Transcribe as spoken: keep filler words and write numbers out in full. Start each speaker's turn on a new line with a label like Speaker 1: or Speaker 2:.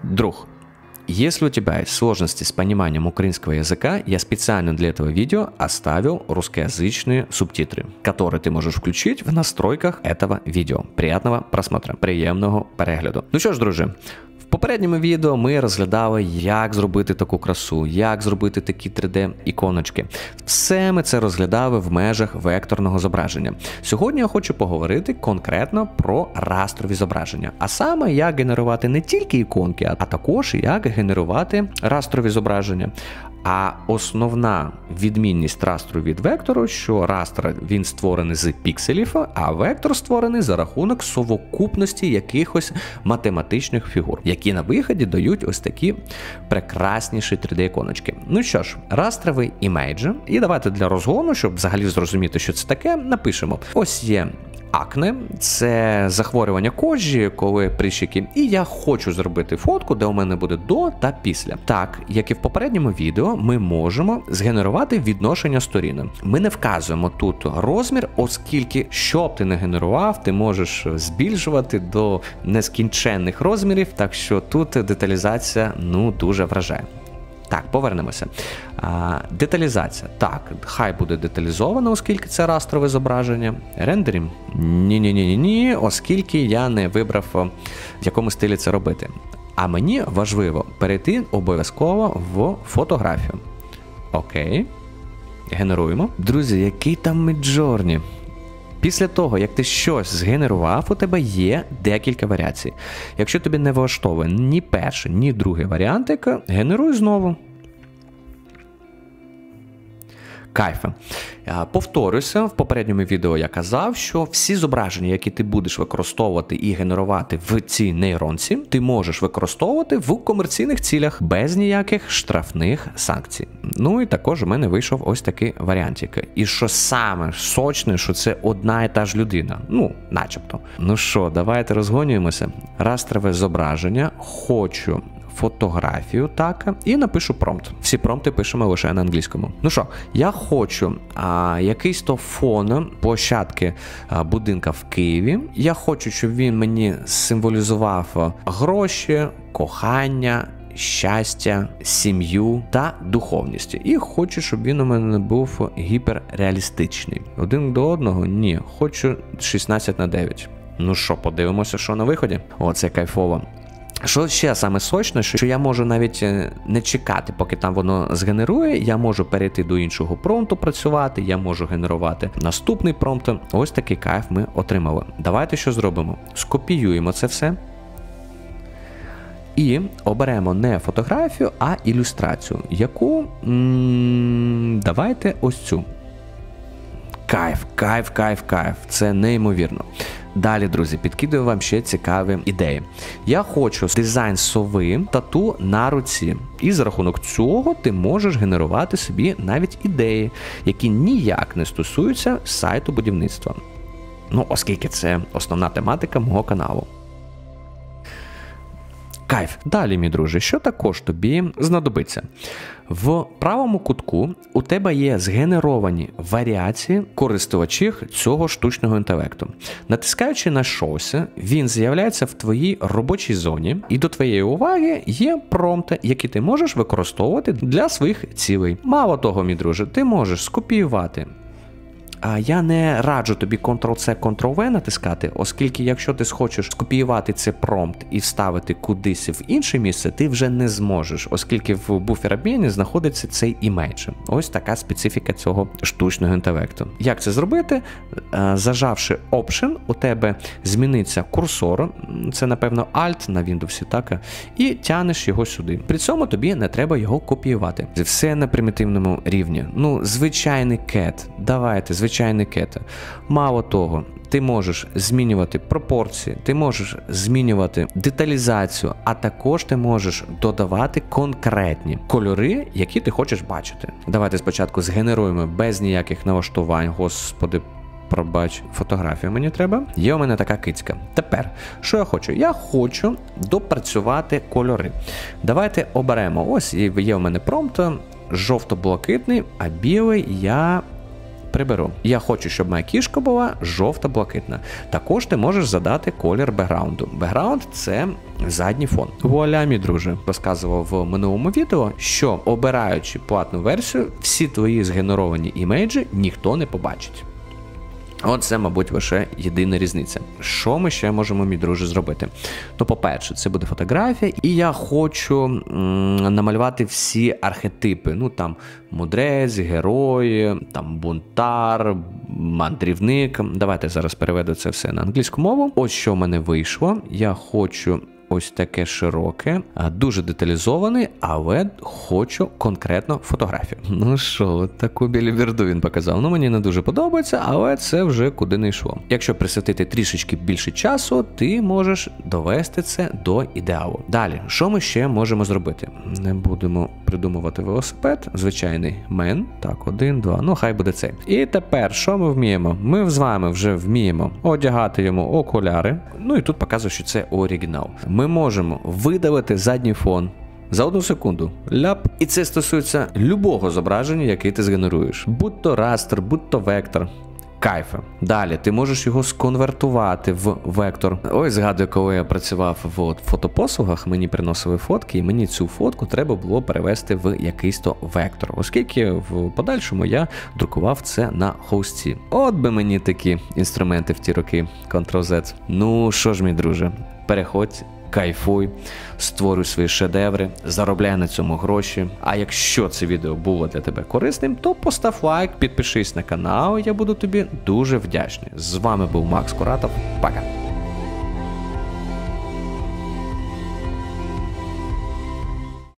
Speaker 1: Друг, если у тебя есть сложности с пониманием украинского языка, я специально для этого видео оставил русскоязычные субтитры, которые ты можешь включить в настройках этого видео. Приятного просмотра, приємного перегляду. Ну що ж, друже, в попередньому відео ми розглядали, як зробити таку красу, як зробити такі три де-іконочки. Все ми це розглядали в межах векторного зображення. Сьогодні я хочу поговорити конкретно про растрові зображення. А саме, як генерувати не тільки іконки, а також як генерувати растрові зображення. А основна відмінність растру від вектору, що растр він створений з пікселів, а вектор створений за рахунок совокупності якихось математичних фігур, які на виході дають ось такі прекрасніші три де-іконочки. Ну що ж, растровий імейдж. І давайте для розгону, щоб взагалі зрозуміти, що це таке, напишемо. Ось є акне, це захворювання кожі, коли прищики, і я хочу зробити фотку, де у мене буде до та після. Так, як і в попередньому відео, ми можемо згенерувати відношення сторін. Ми не вказуємо тут розмір, оскільки, що б ти не генерував, ти можеш збільшувати до нескінченних розмірів, так що тут деталізація, ну, дуже вражає. Так, повернемося. А, деталізація. Так, хай буде деталізовано, оскільки це растрове зображення. Рендерінг? Ні-ні-ні-ні, оскільки я не вибрав, в якому стилі це робити. А мені важливо перейти обов'язково в фотографію. Окей. Генеруємо. Друзі, який там Midjourney? Після того, як ти щось згенерував, у тебе є декілька варіацій. Якщо тобі не влаштовує ні перший, ні другий варіантик, генеруй знову. Кайфа. Повторюся, в попередньому відео я казав, що всі зображення, які ти будеш використовувати і генерувати в цій нейронці, ти можеш використовувати в комерційних цілях, без ніяких штрафних санкцій. Ну і також у мене вийшов ось такий варіантик. І що саме сочне, що це одна і та ж людина. Ну, начебто. Ну що, давайте розгонюємося. Растрове зображення. Хочу фотографію, так, і напишу промпт. Всі промпти пишемо лише на англійському. Ну що, я хочу а, якийсь то фон площадки а, будинка в Києві. Я хочу, щоб він мені символізував гроші, кохання, щастя, сім'ю та духовність. І хочу, щоб він у мене був гіперреалістичний. Один до одного? Ні. Хочу шістнадцять на дев'ять. Ну що, подивимося, що на виході. О, це кайфово. Що ще саме сочне, що я можу навіть не чекати, поки там воно згенерує, я можу перейти до іншого промпту працювати, я можу генерувати наступний промпт. Ось такий кайф ми отримали. Давайте що зробимо? Скопіюємо це все. І оберемо не фотографію, а ілюстрацію. Яку? М-м, давайте ось цю. Кайф, кайф, кайф, кайф. Це неймовірно. Далі, друзі, підкидаю вам ще цікаві ідеї. Я хочу дизайн сови, тату на руці. І за рахунок цього ти можеш генерувати собі навіть ідеї, які ніяк не стосуються сайту будівництва. Ну, оскільки це основна тематика мого каналу. Кайф. Далі, мій друже, що також тобі знадобиться? В правому кутку у тебе є згенеровані варіації користувачів цього штучного інтелекту. Натискаючи на щось, він з'являється в твоїй робочій зоні, і до твоєї уваги є промпти, які ти можеш використовувати для своїх цілей. Мало того, мій друже, ти можеш скопіювати. А я не раджу тобі контрол-С, контрол-В натискати, оскільки якщо ти схочеш скопіювати цей промпт і вставити кудись в інше місце, ти вже не зможеш, оскільки в буфер-обміні знаходиться цей імейдж. Ось така специфіка цього штучного інтелекту. Як це зробити? Зажавши Option, у тебе зміниться курсор, це, напевно, Alt на Windows, так, і тянеш його сюди. При цьому тобі не треба його копіювати. Все на примітивному рівні. Ну, звичайний кет. Давайте, звичайний кет. Мало того, ти можеш змінювати пропорції, ти можеш змінювати деталізацію, а також ти можеш додавати конкретні кольори, які ти хочеш бачити. Давайте спочатку згенеруємо без ніяких налаштувань. Господи, пробач, фотографію мені треба. Є у мене така кицька. Тепер, що я хочу? Я хочу допрацювати кольори. Давайте оберемо. Ось є у мене промпт, жовто-блакитний, а білий я приберу. Я хочу, щоб моя кішка була жовто-блакитна. Також ти можеш задати колір бекграунду. Бекграунд – це задній фон. Вуаля, мій друже, розказував в минулому відео, що обираючи платну версію, всі твої згенеровані імейджі ніхто не побачить. Оце, мабуть, лише єдина різниця. Що ми ще можемо, мій друже, зробити? Ну, по-перше, це буде фотографія, і я хочу м- намалювати всі архетипи. Ну, там, мудрець, герой, там, бунтар, мандрівник. Давайте зараз переведу це все на англійську мову. Ось що в мене вийшло. Я хочу ось таке широке, дуже деталізоване, але хочу конкретно фотографію. Ну що, таку біліберду він показав. Ну, мені не дуже подобається, але це вже куди не йшло. Якщо присвятити трішечки більше часу, ти можеш довести це до ідеалу. Далі, що ми ще можемо зробити? Не будемо придумувати велосипед. Звичайний мен. Так, один, два, ну хай буде цей. І тепер, що ми вміємо? Ми з вами вже вміємо одягати йому окуляри. Ну і тут показує, що це оригінал. Ми можемо видалити задній фон за одну секунду. Ляп. І це стосується любого зображення, яке ти згенеруєш. Будь то растер, будь то вектор. Кайфа. Далі, ти можеш його сконвертувати в вектор. Ой, згадую, коли я працював в фотопослугах, мені приносили фотки, і мені цю фотку треба було перевести в якийсь то вектор, оскільки в подальшому я друкував це на хості. От би мені такі інструменти в ті роки. контрол-зет. Ну, що ж, мій друже, переходь, кайфуй, створюй свої шедеври, заробляй на цьому гроші. А якщо це відео було для тебе корисним, то постав лайк, підпишись на канал, я буду тобі дуже вдячний. З вами був Макс Куратов. Пока!